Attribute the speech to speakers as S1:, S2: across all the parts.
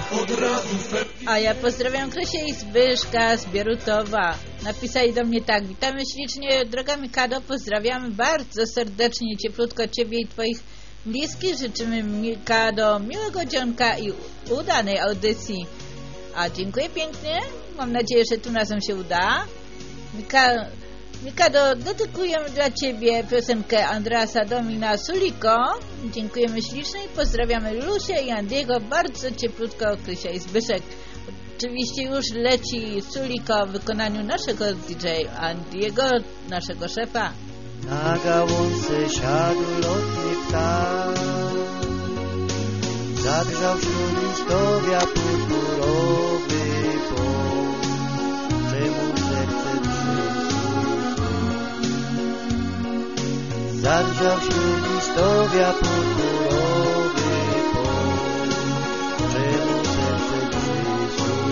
S1: A ja pozdrawiam Krysię i Zbyszka z Bierutowa. Napisali do mnie tak: witamy ślicznie, droga Mikado, pozdrawiamy bardzo serdecznie, cieplutko Ciebie i Twoich bliskich. Życzymy, Mikado, miłego dzionka i udanej audycji. A dziękuję pięknie, mam nadzieję, że tym razem się uda. Mikado, dedykujemy dla Ciebie piosenkę Andreasa Domina Suliko. Dziękujemy ślicznie i pozdrawiamy Lusię i Andiego bardzo cieplutko, Krysia i Zbyszek. Oczywiście już leci Suliko w wykonaniu naszego DJ Andiego, naszego szefa.
S2: Na gałązce siadł lotny ptak, zadrżał wśród listowia purpurowy pąk. Czemu serce zadrżał wśród listowia purpurowy pąk. Czemu serce przysuń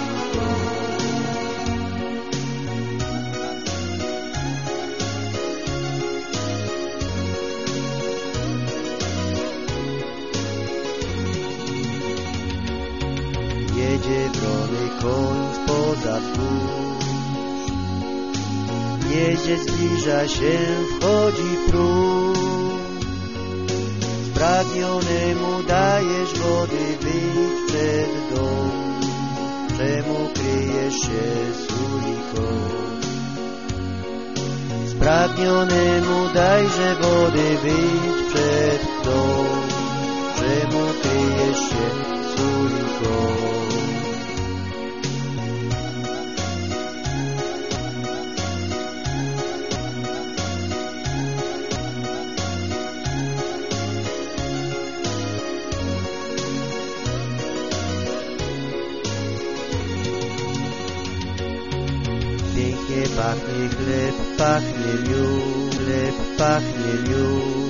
S2: jedzie wrony koń spoza wzgórz, jedzie, zbliża się, wchodzi w próg. Spragnionemu dajesz wody, wyjdź przed dom. Czemu kryjesz się, Suliko? Spragnionemu dajże wody, wyjdź przed dom. Czemu kryjesz się, Suliko? Pięknie pachnie chleb, pachnie miód, chleb pachnie miód.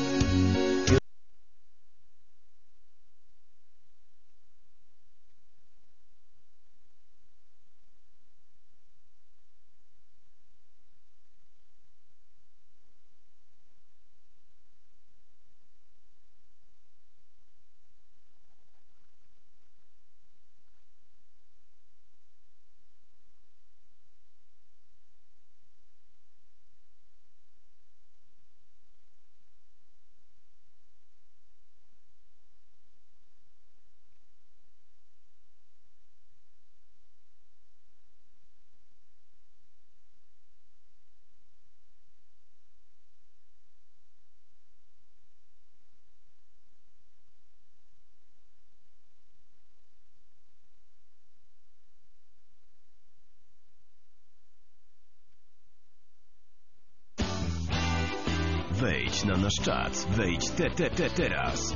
S3: Wejdź na nasz czat. Wejdź teraz.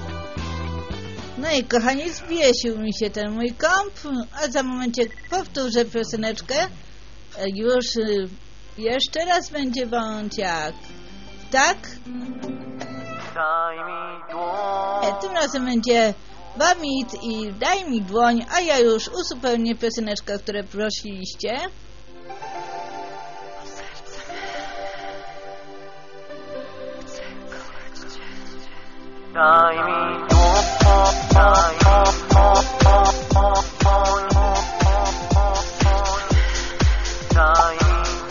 S1: No i kochani, zwiesił mi się ten mój komp, a za momencie powtórzę pioseneczkę. Już jeszcze raz będzie wąciak. Tak?
S2: Daj mi dłoń.
S1: Tym razem będzie Bamit i Daj mi dłoń, a ja już uzupełnię pioseneczkę, o którą prosiliście.
S2: Daj mi dłoń, daj mi dłoń, daj mi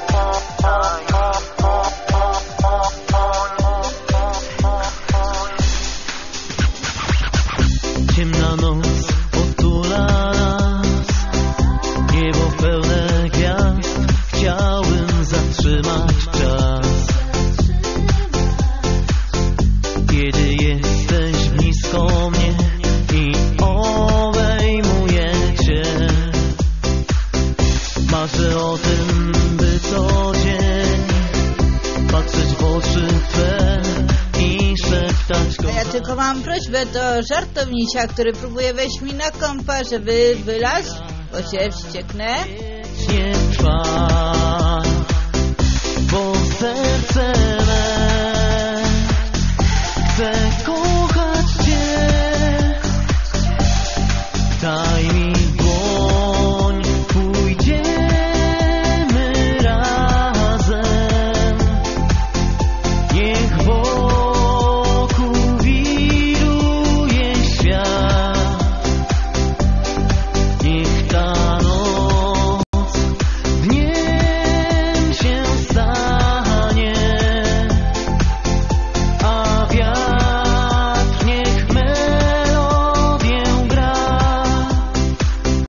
S2: dłoń. Ciemna noc otula nas, niebo pełne gwiazd, chciałbym zatrzymać czas. Kiedy jesteś blisko mnie i obejmuję cię, marzę o tym, by co dzień patrzeć w oczy Twe i szeptać go.
S1: A ja tylko mam prośbę do żartownisia, który próbuje wejść mi na kompa, żeby wylazł, bo się wścieknę.
S2: Nie trwa, bo serce